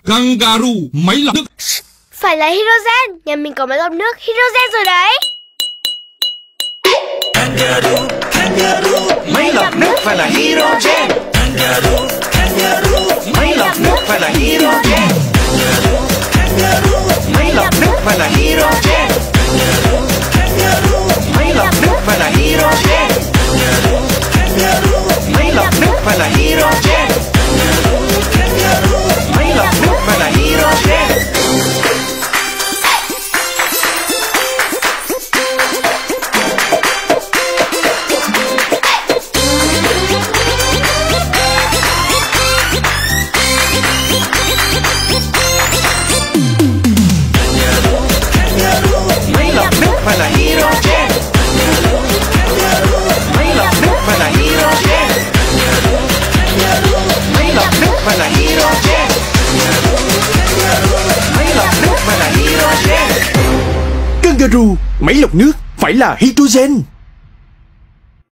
Kangaroo, máy lọc nước. Phải là hydrogen, nhà mình có máy lọc nước hydrogen rồi đấy. Kangaroo, máy lọc nước phải là hydrogen. Kangaroo, máy lọc nước phải là hydrogen. Kangaroo, máy lọc nước phải là hydrogen. Máy lọc nước phải là hydrogen. Máy lọc nước phải là hydrogen. Máy lọc nước phải là hydrogen. Máy lọc nước phải là hydrogen. Máy lọc nước phải là hydrogen. Máy lọc nước phải là hydrogen. Máy lọc nước phải là hydrogen. Kangaroo, máy lọc nước phải là hydrogen.